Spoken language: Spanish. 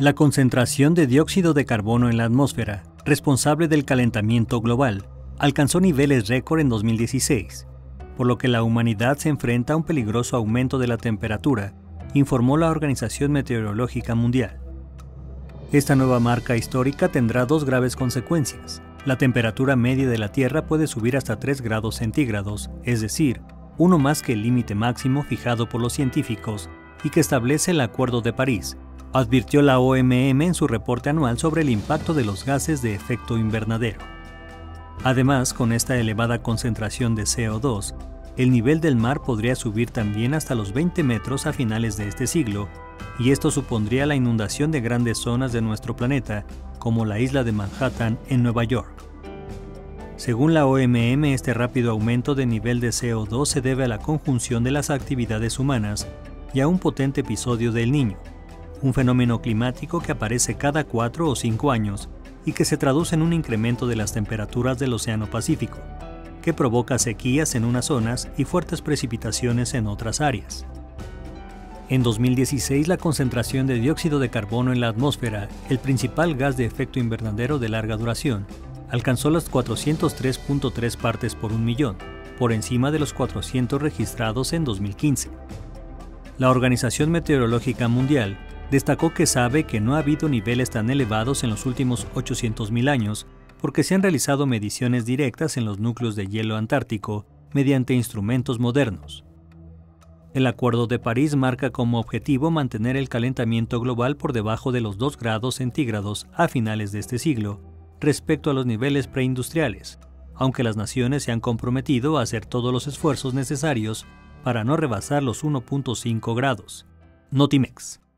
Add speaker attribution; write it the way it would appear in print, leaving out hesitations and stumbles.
Speaker 1: La concentración de dióxido de carbono en la atmósfera, responsable del calentamiento global, alcanzó niveles récord en 2016, por lo que la humanidad se enfrenta a un peligroso aumento de la temperatura, informó la Organización Meteorológica Mundial. Esta nueva marca histórica tendrá dos graves consecuencias. La temperatura media de la Tierra puede subir hasta 3 grados centígrados, es decir, uno más que el límite máximo fijado por los científicos y que establece el Acuerdo de París, advirtió la OMM en su reporte anual sobre el impacto de los gases de efecto invernadero. Además, con esta elevada concentración de CO2, el nivel del mar podría subir también hasta los 20 metros a finales de este siglo, y esto supondría la inundación de grandes zonas de nuestro planeta, como la isla de Manhattan en Nueva York. Según la OMM, este rápido aumento de nivel de CO2 se debe a la conjunción de las actividades humanas y a un potente episodio del Niño, un fenómeno climático que aparece cada 4 o 5 años y que se traduce en un incremento de las temperaturas del Océano Pacífico, que provoca sequías en unas zonas y fuertes precipitaciones en otras áreas. En 2016, la concentración de dióxido de carbono en la atmósfera, el principal gas de efecto invernadero de larga duración, alcanzó las 403.3 partes por 1.000.000, por encima de los 400 registrados en 2015. La Organización Meteorológica Mundial destacó que sabe que no ha habido niveles tan elevados en los últimos 800.000 años porque se han realizado mediciones directas en los núcleos de hielo antártico mediante instrumentos modernos. El Acuerdo de París marca como objetivo mantener el calentamiento global por debajo de los 2 grados centígrados a finales de este siglo, respecto a los niveles preindustriales, aunque las naciones se han comprometido a hacer todos los esfuerzos necesarios para no rebasar los 1.5 grados. Notimex.